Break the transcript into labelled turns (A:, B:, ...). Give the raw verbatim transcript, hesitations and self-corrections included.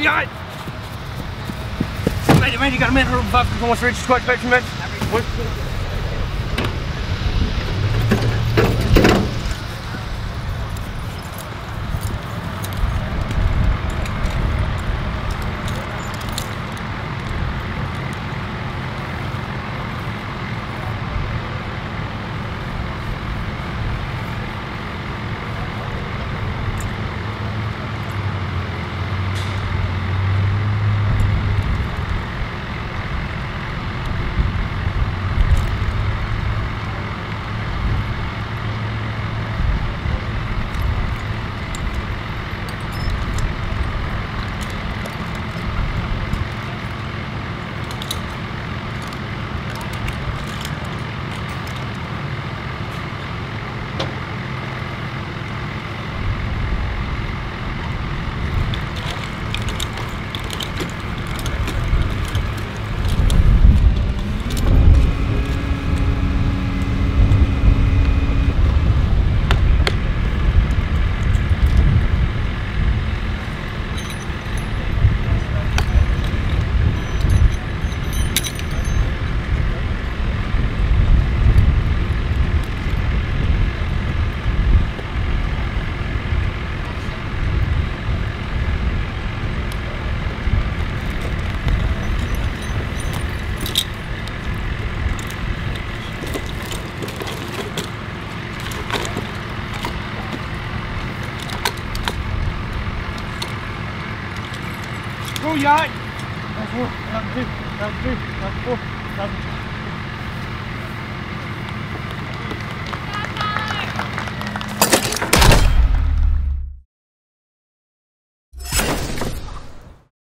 A: yacht! Made it, made it, you got a minute, one five, one three, squat, spectrum, man. Go yacht! That's four, that's two, that's three, that's four, that's